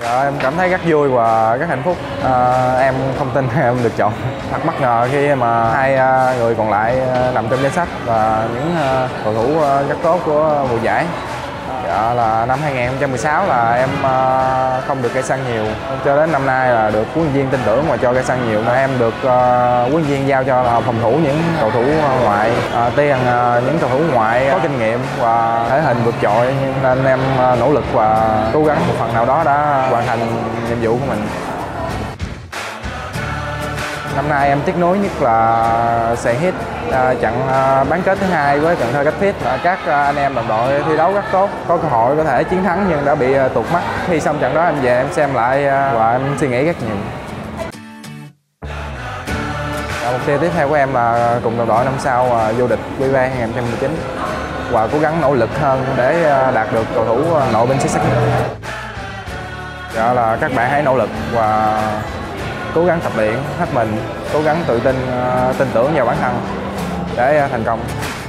Em cảm thấy rất vui và rất hạnh phúc. Em không tin em được chọn. Thật bất ngờ khi mà hai người còn lại nằm trong danh sách và những cầu thủ rất tốt của mùa giải. Dạ, là năm 2016 là em không được cây xăng nhiều, cho đến năm nay là được huấn luyện viên tin tưởng và cho cây xăng nhiều. Em được huấn luyện viên giao cho phòng thủ những cầu thủ ngoại, tiền những cầu thủ ngoại có kinh nghiệm và thể hình vượt trội, nên em nỗ lực và cố gắng một phần nào đó đã hoàn thành nhiệm vụ của mình. Năm nay em tiếc nuối nhất là sẽ hit trận bán kết thứ hai với Cần Thơ Rapid. Các anh em đồng đội thi đấu rất tốt, có cơ hội có thể chiến thắng nhưng đã bị tụt mất. Khi xong trận đó em về em xem lại và em suy nghĩ rất nhiều. Mục tiêu tiếp theo của em là cùng đồng đội năm sau vô địch QV 2019 và cố gắng nỗ lực hơn để đạt được cầu thủ nội binh xuất sắc nhất. Dạ, là các bạn hãy nỗ lực và cố gắng tập luyện hết mình, cố gắng tự tin, tin tưởng vào bản thân để thành công.